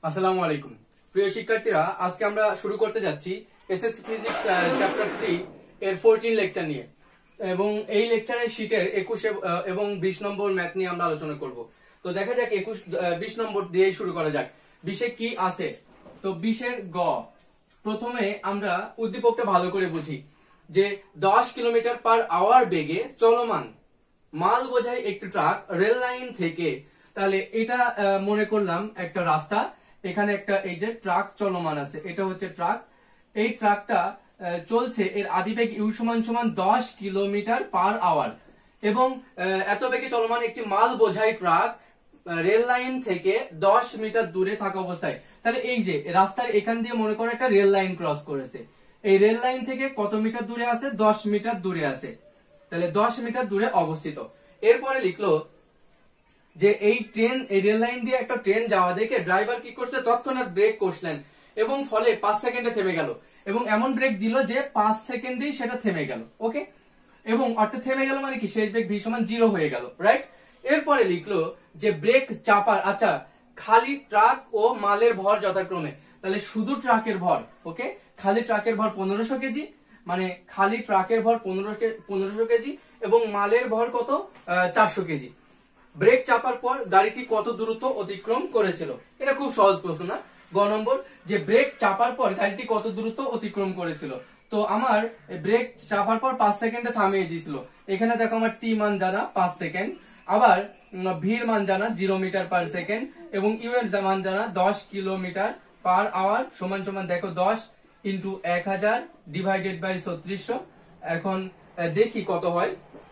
আসসালামু আলাইকুম প্রিয় শিক্ষার্থীরা, আজকে আমরা শুরু করতে যাচ্ছি এসএসসি ফিজিক্স চ্যাপ্টার 3 এর 14 লেকচার নিয়ে এবং এই লেকচারের শীটের 21 এবং 20 নম্বর ম্যাথ নিয়ে আমরা আলোচনা করব। তো দেখা যাক 20 নম্বর দিয়ে শুরু করা যাক। 20 এ কি আছে? তো 20 এর গ, প্রথমে আমরা উদ্দীপকটা ভালো করে বুঝি যে 10 কিলোমিটার পার আওয়ার বেগে চলমান মাল বোঝাই একটি ট্রাক রেল লাইন থেকে, তাহলে এটা মনে করলাম একটা রাস্তা, এখানে একটা এই যে ট্রাক চলমান আছে, এটা হচ্ছে ট্রাক। এই ট্রাকটা চলছে, এর আদিবেগ ইউ সমান সমান 10 কিলোমিটার পার আওয়ার এবং এত বেগে চলমান একটি মাল বোঝাই ট্রাক রেল লাইন থেকে 10 মিটার দূরে থাকা অবস্থায়। তাহলে এই যে রাস্তার এখান দিয়ে মনে করো একটা রেল লাইন ক্রস করেছে, এই রেল লাইন থেকে কত মিটার দূরে আছে? 10 মিটার দূরে আছে, তাহলে 10 মিটার দূরে অবস্থিত। এরপরে লিখলো যে এই রেল লাইন দিয়ে একটা ট্রেন যাওয়া দেখে ড্রাইভার কি করছে? তৎক্ষণাৎ ব্রেক কষলেন এবং ফলে 5 সেকেন্ডে থেমে গেল এবং এমন ব্রেক দিল যে 5 সেকেন্ডেই সেটা থেমে গেল। ওকে, এবং অর্থাৎ থেমে গেল মানে কি শেষ বেগ ভি সমান 0 হয়ে গেল, রাইট? এরপরে লিখলো যে ব্রেক চাপার, আচ্ছা, খালি ট্রাক ও মালের ভর যথাক্রমে, তাহলে শুধু ট্রাকের ভর, ওকে, খালি ট্রাকের ভর 1500 কেজি, মানে খালি ট্রাকের ভর 1500 কেজি এবং মালের ভর কত? 400 কেজি। ব্রেক চাপার পর গাড়িটি কত দ্রুত অতিক্রম করেছিল? এটা খুব সহজ প্রশ্ন না? গ নম্বর, যে ব্রেক চাপার পর গাড়িটি কত দ্রুত অতিক্রম করেছিল। তো আমার ব্রেক চাপার পর 5 সেকেন্ডে থামিয়ে দিয়েছিল। এখানে দেখো আমার টি মান জানা 5 সেকেন্ড, আবার ভির মান জানা 0 মিটার পার সেকেন্ড এবং ইউ এর মান জানা 10 কিলোমিটার পার আওয়ার সমান সমান দেখো 10 ইন্টু 1000 ডিভাইডেড বাই 3600। এখন দেখি কত হয়।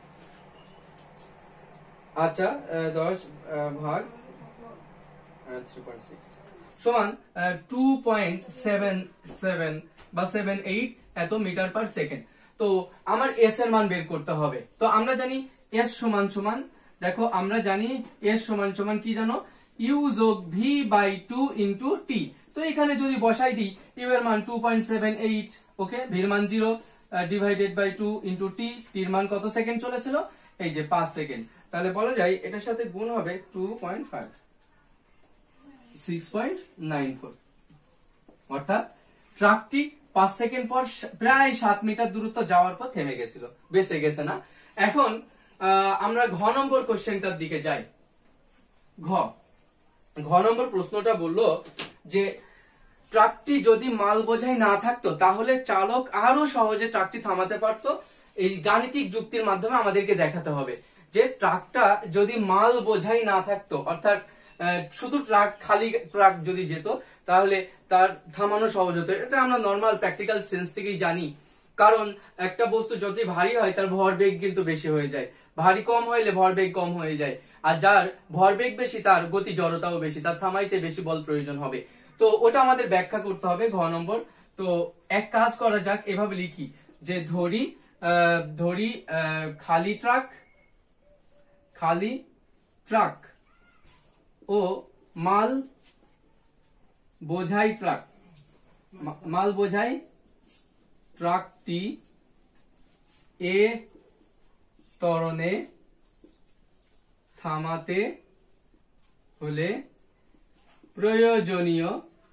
আচ্ছা, 10 ভাগ 3.6 সমান 2.77 বা 78 এত মিটার পার সেকেন্ড। তো আমার এস এর মান বের করতে হবে। তো আমরা জানি এস সমান সমান, দেখো আমরা জানি এস সমান সমান কি জানো? ইউ যোগ ভি বাই 2 ইন্টু টি। তো এখানে যদি বসাই দিই ইউ এর মান 2.78, ওকে, ভির মান 0 ডিভাইডেড বাই 2 ইন্টু টি, টির মান কত সেকেন্ড চলেছিল? এই যে 5 সেকেন্ড। তাহলে বলা যায় এটার সাথে গুণ হবে 2.5, 6.94। অর্থাৎ ট্রাকটি 5 সেকেন্ড পর প্রায় 7 মিটার দূরত্ব যাওয়ার পর থেমে গেছিল, বেঁচে গেছে না? এখন আমরা ঘ নম্বর কোশ্চেনটার দিকে যাই। ঘ নম্বর প্রশ্নটা বললো যে ট্রাকটি যদি মাল বোঝাই না থাকতো তাহলে চালক আরো সহজে ট্রাকটি থামাতে পারতো। এই গাণিতিক যুক্তির মাধ্যমে আমাদেরকে দেখাতে হবে যে ট্রাকটা যদি মাল বোঝাই না থাকতো, অর্থাৎ শুধু ট্রাক, খালি ট্রাক যদি যেত তাহলে তার থামানো সহজ হতো। এটা আমরা নর্মাল প্র্যাকটিক্যাল সেন্স থেকেই জানি, কারণ একটা বস্তু যতই ভারী হয় তার ভরবেগ কিন্তু বেশি হয়ে যায়, ভারী কম হইলে ভরবেগ কম হয়ে যায়, আর যার ভরবেগ বেশি তার গতি জড়তাও বেশি, তার থামাইতে বেশি বল প্রয়োজন হবে। তো ওটা আমাদের ব্যাখ্যা করতে হবে ঘ নম্বর। তো এক কাজ করা যাক, এভাবে লিখি যে ধরি খালি ট্রাক ও মাল বোঝাই ট্রাকটি এ ত্বরণে থামাতে হলে প্রয়োজনীয়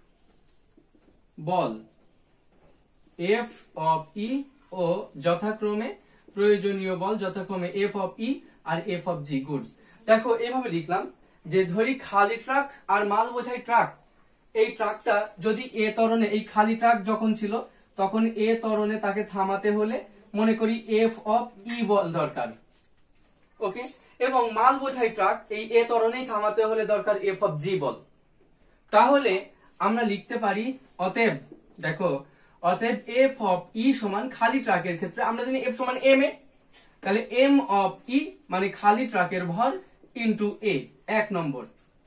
বল এফ অফ ই ও যথাক্রমে এফ অফ ই আর এফ অফ জি গুডস। দেখো এভাবে লিখলাম যে ধরি খালি ট্রাক আর মাল বোঝাই ট্রাক, এই ট্রাকটা যদি এ ত্বরণে, এই খালি ট্রাক যখন ছিল তখন এ ত্বরণে তাকে থামাতে হলে মনে করি এফ অফ ই বল দরকার, ওকে, এবং মাল বোঝাই ট্রাক এই এ ত্বরণেই থামাতে হলে দরকার এফ অফ জি বল। তাহলে আমরা লিখতে পারি অতএব, দেখো অতএব এফ অফ ই সমান খালি ট্রাকের ক্ষেত্রে আমরা জানি এফ সমান এম এ, তাহলে এম অফ ই মানে খালি ট্রাকের ভর ইন্টু এ, 1 নম্বর।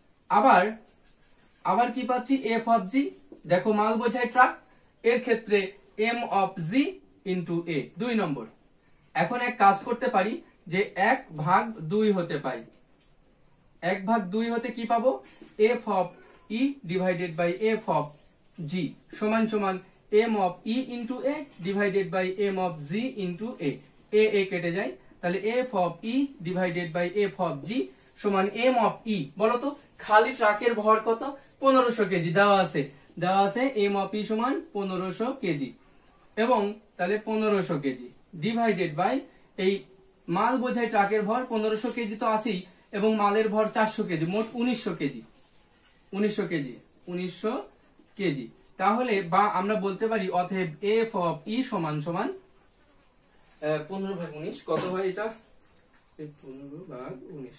আবার কি পাচ্ছি? এফ অফ জি, দেখো মাল বোঝাই ট্রাক, এর ক্ষেত্রে M of G into A, 2 number. এখন এক কাজ করতে পারি যে 1/2 হতে পাই, 1/2 হতে কি পাবো? F of E divided by F of G সমান সমান M of E into A divided by M of G into A, A কেটে যায়, তাহলে F of E divided by F of G সমান এম অফ ই। বলতো খালি ট্রাকের ভর কত? 1500 কেজি দেওয়া আছে এম অফ ই সমান 1500 কেজি, এবং তাহলে 1500 কেজি ডিভাইডেড বাই এই মাল বোঝাই ট্রাকের ভর 1500 কেজি তো আছেই, এবং মালের ভর 400 কেজি, মোট 1900 কেজি। 1900 কেজি। তাহলে বা আমরা বলতে পারি অতএব এফ অফ ই সমান 15/19 কত হয় এটা? 15/19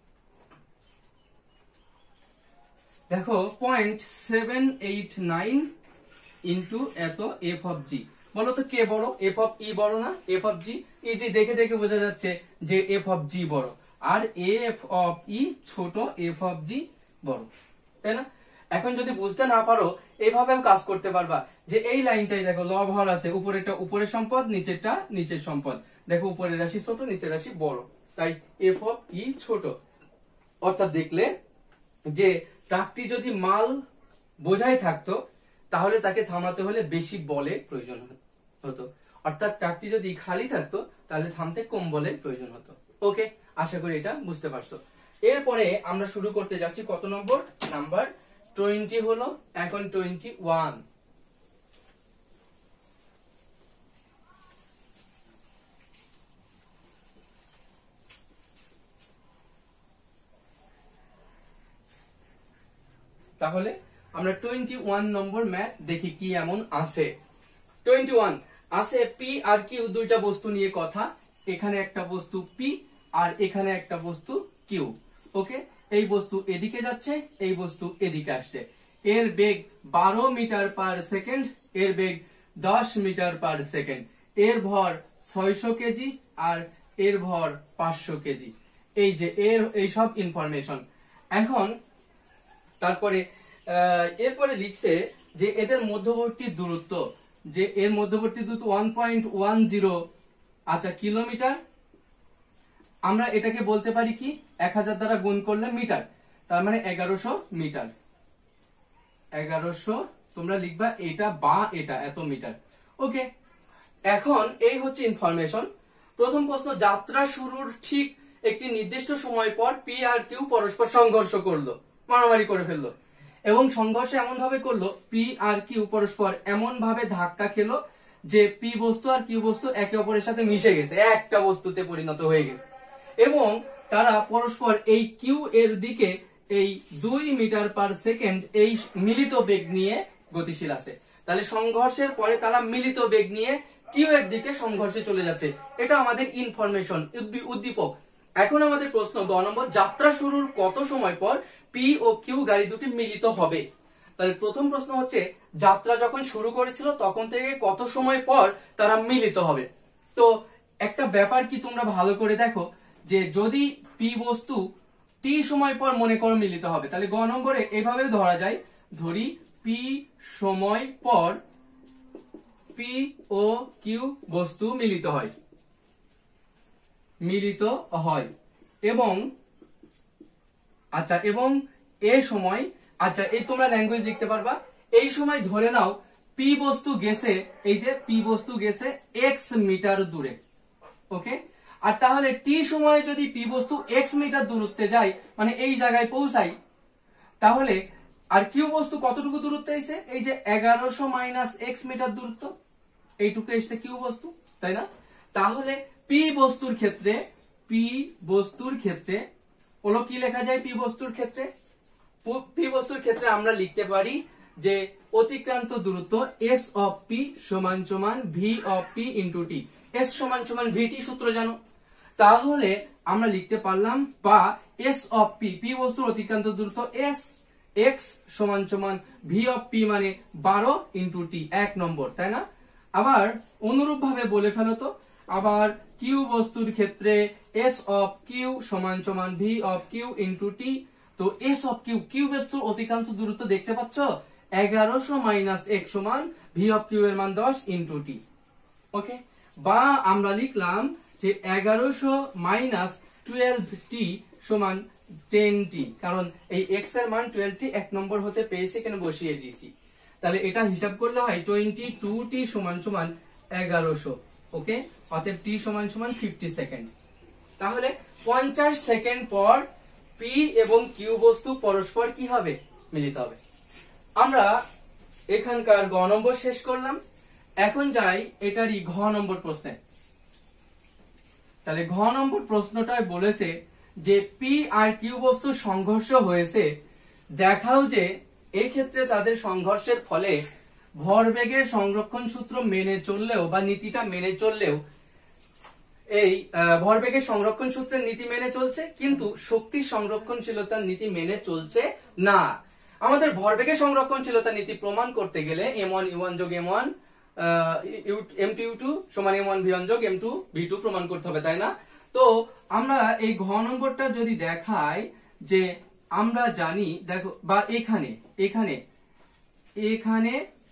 দেখো 0.789 ইন্টু এত এফ অফ জি। বলতো কে বড়? এফ অফ ই বড় না এফ অফ জি? ইজি দেখে দেখে বোঝা যাচ্ছে যে এফ অফ জি বড়, আর এফ অফ ই ছোট, এফ অফ জি বড়, তাই না? এখন যদি বুঝতে না পারো এইভাবেও কাজ করতে পারবা, যে এই লাইনটাই দেখো লব হর আছে, উপরেরটা উপরের সম্পদ, নিচেরটা নিচের সম্পদ। দেখো উপরের রাশি ছোট, নিচের রাশি বড়, তাই এফ অফ ই ছোট। অর্থাৎ দেখলে যে ট্রাকটি যদি মাল বোঝাই থাকতো তাহলে তাকে থামাতে হলে বেশি বলের প্রয়োজন হতো, অর্থাৎ ট্রাকটি যদি খালি থাকতো তাহলে থামতে কম বলের প্রয়োজন হতো। ওকে, আশা করি এটা বুঝতে পারছো। এরপরে আমরা শুরু করতে যাচ্ছি কত নম্বর? নাম্বার 20 হলো, এখন 21। তাহলে আমরা 21 নম্বর ম্যাথ দেখি কি এমন আছে। 21 আছে পি আর কিউ দুইটা বস্তু নিয়ে কথা। এখানে একটা বস্তু পি আর এখানে একটা বস্তু কিউ। ওকে, এই বস্তু এদিকে যাচ্ছে, এই বস্তু এদিকে আসছে। এর বেগ 12 মিটার পার সেকেন্ড, এর বেগ 10 মিটার পার সেকেন্ড। এর ভর 600 কেজি আর এর ভর 500 কেজি। এই যে এর এই সব ইনফরমেশন। এখন তারপরে এরপরে লিখছে যে এদের মধ্যবর্তী দূরত্ব, যে এর মধ্যবর্তী দূরত্ব 1.10 আচ্ছা কিলোমিটার। আমরা এটাকে বলতে পারি কি 1000 দ্বারা গুণ করলে মিটার, তার মানে 1100 মিটার। 1100 তোমরা লিখবা এটা বা এটা এত মিটার। ওকে, এখন এই হচ্ছে ইনফরমেশন। প্রথম প্রশ্ন, যাত্রা শুরুর ঠিক একটি নির্দিষ্ট সময় পর পি আর কিউ পরস্পর সংঘর্ষ করলো, মারামারি করে ফেললো, এবং সংঘর্ষ এমন ভাবে করলো পি আর কিউ পরস্পর এমন ভাবে ধাক্কা খেলো যে পি বস্তু আর কিউ বস্তু একে অপরের সাথে মিশে গেছে, একটা বস্তুতে পরিণত হয়ে গেছে, এবং তারা পরস্পর এই কিউ এর দিকে এই 2 মিটার পার সেকেন্ড এই মিলিত বেগ নিয়ে গতিশীল আছে। তাহলে সংঘর্ষের পরে তারা মিলিত বেগ নিয়ে কিউ এর দিকে সংঘর্ষে চলে যাচ্ছে। এটা আমাদের ইনফরমেশন, উদ্দীপক। এখন আমাদের প্রশ্ন গ নম্বর, যাত্রা শুরুর কত সময় পর পি ও কিউ গাড়ি দুটি মিলিত হবে? তাহলে প্রথম প্রশ্ন হচ্ছে যাত্রা যখন শুরু করেছিল তখন থেকে কত সময় পর তারা মিলিত হবে। তো একটা ব্যাপার কি তোমরা ভালো করে দেখো, যে যদি পি বস্তু টি সময় পর মনে করো মিলিত হবে, তাহলে গ নম্বরে এইভাবে ধরা যায়, ধরি পি সময় পর পি ও কিউ বস্তু মিলিত হয় এবং আচ্ছা এবং এ সময়, আচ্ছা এই তোমরা ল্যাঙ্গুয়েজ লিখতে পারবা, এই সময় ধরে নাও পি বস্তু গেছে, এই যে পি বস্তু গেছে এক্স মিটার দূরে। ওকে, আর তাহলে টি সময়ে যদি পি বস্তু এক্স মিটার দূরত্বে যায়, মানে এই জায়গায় পৌঁছাই, তাহলে আর কিউ বস্তু কতটুকু দূরত্বে এসে, এই যে 1100 মাইনাস এক্স মিটার দূরত্ব, এইটুকু এসছে কিউ বস্তু, তাই না? তাহলে পি বস্তুর ক্ষেত্রে হলো কি লেখা যায়? পি বস্তুর ক্ষেত্রে আমরা লিখতে পারি যে অতিক্রান্ত দূরত্ব এস অফ পি সমান সমান V of P into T. S সমান সমান ভিটি সূত্র জানো, তাহলে আমরা লিখতে পারলাম, বা এস অফ পি, পি বস্তুর অতিক্রান্ত দূরত্ব এস এক্স সমান সমান ভি অফ পি মানে 12 ইন্টু টি, 1 নম্বর, তাই না? আবার অনুরূপ ভাবে বলে ফেলো তো, আবার কিউ বস্তুর ক্ষেত্রে এস অফ কিউ সমান সমান V of Q into T. তো এস অফ কিউ, কিউ বস্তুর অতিক্রান্ত দূরত্ব দেখতে পাচ্ছ 1100 মাইনাস এক সমান ভি অফ কিউ এর মান 10 ইন্টু টি। ওকে, বা আমরা লিখলাম যে 1100 মাইনাস 12t সমান 10t, কারণ এই x এর মান 12t 1 নম্বর হতে পেয়েছে, কেন বসিয়ে দিয়েছি। তাহলে এটা হিসাব করলে হয় 22t সমান সমান 1100। ওকে, অতএব t সমান সমান 50 সেকেন্ড। তাহলে 50 সেকেন্ড পর পি এবং কিউ বস্তু পরস্পর কি হবে, মিলিত হবে। আমরা এখানকার গ নম্বর শেষ করলাম, এখন যাই এটারই ঘ নম্বর প্রশ্নে। তাহলে ঘ নম্বর প্রশ্নটায় বলেছে যে পি আর কিউ বস্তু সংঘর্ষ হয়েছে, দেখাও যে এই ক্ষেত্রে তাদের সংঘর্ষের ফলে ভরবেগের সংরক্ষণ সূত্র মেনে চললেও বা নীতিটা মেনে চললেও এই ভরবেগের সংরক্ষণ সূত্রের নীতি মেনে চলছে, কিন্তু শক্তির সংরক্ষণশীলতার নীতি মেনে চলছে না। আমাদের ভরবেগের সংরক্ষণশীলতার নীতি প্রমাণ করতে গেলে m1u1 যোগ m1 m2 u2 সমান m1 v1 যোগ m2 v2 প্রমাণ করতে হবে, তাই না? তো আমরা এই ঘ নম্বরটা যদি দেখাই যে আমরা জানি, দেখো বা এখানে এখানে এখানে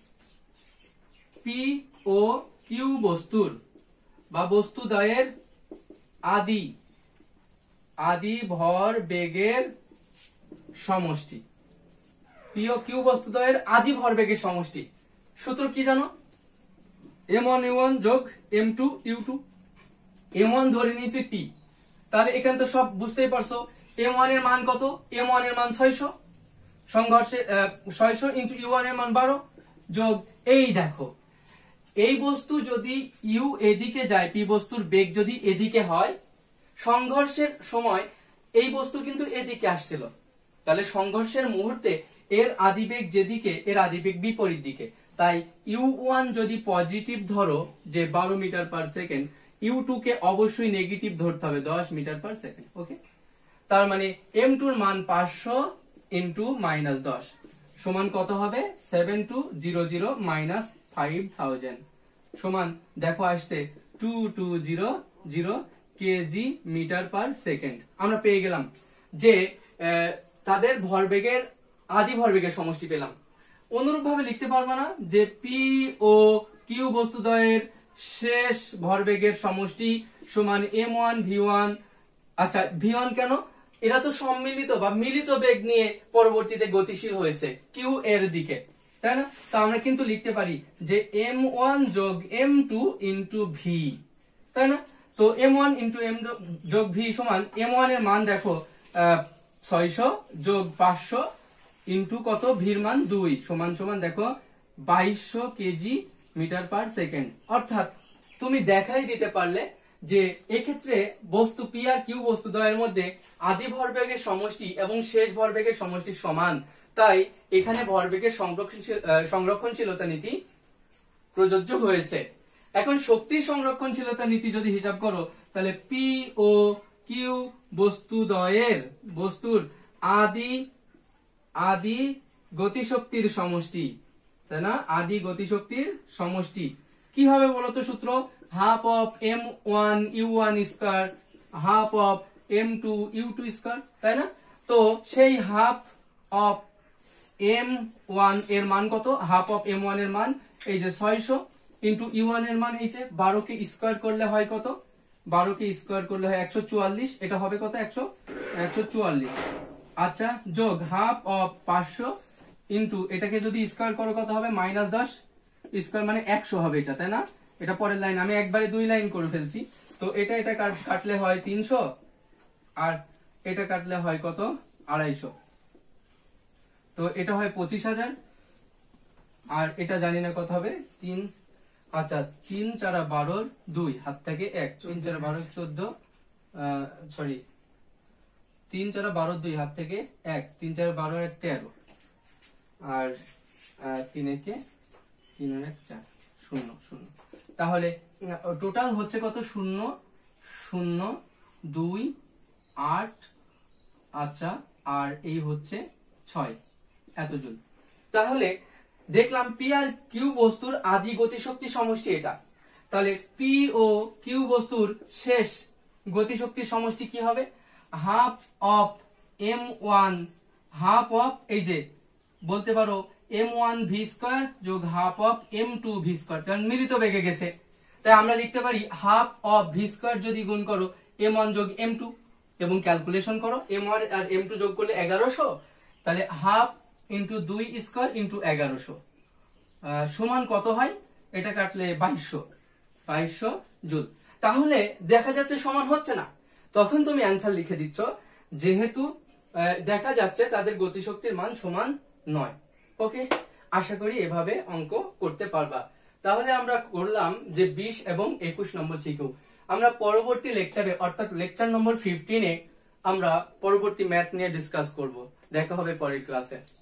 পি ও কিউ বস্তুর বা বস্তুদ্বয়ের আদি ভর বেগের সমষ্টি, পি ও কিউ বস্তুদ্বয়ের আদি ভর বেগের সমষ্টি। সূত্র কি জানো? m1u1 যোগ m2 u2। m1 ধরে নিয়েছি পি, তাহলে এখানে তো সব বুঝতেই পারছো। m1 এর মান কত? m1 এর মান 600, সংঘর্ষে 600 ইন্টু u1 এর মান 12 যোগ এই দেখো, এই বস্তু যদি ইউ এদিকে যায়, পি বস্তুর বেগ যদি এদিকে হয়, সংঘর্ষের সময় এই বস্তু কিন্তু এদিকে আসছিল, তাহলে সংঘর্ষের মুহূর্তে এর আদিবেগ যেদিকে, এর আদিবেগ বিপরীত দিকে। তাই u1 যদি পজিটিভ ধরো যে 12 মিটার পার সেকেন্ড, u2 কে অবশ্যই নেগেটিভ ধরতে হবে 10 মিটার পার সেকেন্ড। ওকে, তার মানে m2 এর মান 500 ইন্টু -10 সমান কত হবে? 7200 মাইনাস 5000 সমান দেখো আসছে 2200 কেজি মিটার পার সেকেন্ড। আমরা পেয়ে গেলাম যে তাদের ভরবেগের আদি ভরবেগের সমষ্টি পেলাম। অনুরূপ ভাবে লিখতে পারবো না যে পি ও কিউ বস্তুদ্বয়ের শেষ ভরবেগের সমষ্টি সমান m1 v1। আচ্ছা, v1 কেন? এরা তো সম্মিলিত বা মিলিত বেগ নিয়ে পরবর্তীতে গতিশীল হয়েছে কিউ এর দিকে, তাই না? তো আমরা কিন্তু লিখতে পারি যে m1 যোগ m2 ইন্টু v, তাই না? তো m1 ইন্টু m যোগ v সমান m1 এর মান দেখো 600 যোগ 500 ইন্টু কত, ভির মান 2 সমান সমান দেখো 2200 কেজি মিটার পার সেকেন্ড। অর্থাৎ তুমি দেখাই দিতে পারলে যে এক্ষেত্রে বস্তু পি আর কিউ বস্তুদ্বয়ের মধ্যে আদি ভরবেগের সমষ্টি এবং শেষ ভরবেগের সমষ্টি সমান, তাই এখানে ভরবেগের সংরক্ষণশীলতা নীতি প্রযোজ্য হয়েছে। এখন শক্তির সংরক্ষণশীলতা নীতি যদি হিসাব করো, তাহলে পি ও কিউ বস্তুর আদি গতিশক্তির সমষ্টি, তাই না? আদি গতিশক্তির সমষ্টি কি হবে বলতো? সূত্র half of m1 u1 square half of m2 u2 square, তাই না? তো সেই হাফ অফ m1 এর মান কত? হাফ অফ m1 এর মান এই যে 600 ইন্টু u1 এর মান এই যে 12 কে স্কয়ার করলে হয় কত? 12 কে স্কয়ার করলে হয় 144, এটা হবে কত? 144। আচ্ছা, যোগ হাফ অফ 500 ইন্টু এটাকে যদি স্কয়ার করো কত হবে? -10 স্কয়ার মানে 100 হবে এটা, তাই না? এটা পরের লাইন, আমি একবারে 2 লাইন করে ফেলছি। তো এটা কাটলে হয় 300 আর এটা কাটলে হয় কত? 250। তো এটা হয় 25000 আর এটা জানি না কত হবে 3। আচ্ছা, 3 4 12 2 হাত থেকে 1, 3 4 12 14 সরি 3 4 12 2 হাত থেকে 1, 3 4 12 1 13 আর 3 1 3 1 4 0 0। তাহলে টোটাল হচ্ছে কত? 0 0 2 8। আচ্ছা, আর এই হচ্ছে 6 এত জুল। তাহলে দেখলাম পি আর কিউ বস্তুর আদি গতিশক্তি সমষ্টি এটা। তাহলে পি ও কিউ বস্তুর শেষ গতিশক্তির সমষ্টি কি হবে? Half of m1 half of এই যে বলতে পারো m1 v স্কয়ার যোগ half of m2 v square, কারণ মিলিত বেগে গেছে। তাই আমরা লিখতে পারি হাফ অফ v স্কয়ার যদি গুণ করো m1 যোগ m2 এবং ক্যালকুলেশন করো m1 আর m2 যোগ করলে 1100, তাহলে হাফ ইন্টু 2 স্কয়ার ইন্টু 1100 সমান কত হয়? এটা কাটলে 2200 জুল। তাহলে দেখা যাচ্ছে সমান হচ্ছে না, তখন তুমি অ্যান্সার লিখে দিচ্ছ যেহেতু দেখা যাচ্ছে তাদের গতিশক্তির মান সমান নয়। ওকে, আশা করি এভাবে অঙ্ক করতে পারবা। তাহলে আমরা করলাম যে 20 এবং 21 নম্বর শিখব। আমরা পরবর্তী লেকচারে অর্থাৎ লেকচার নম্বর 15-এ আমরা পরবর্তী ম্যাথ নিয়ে ডিসকাস করব। দেখা হবে পরের ক্লাসে।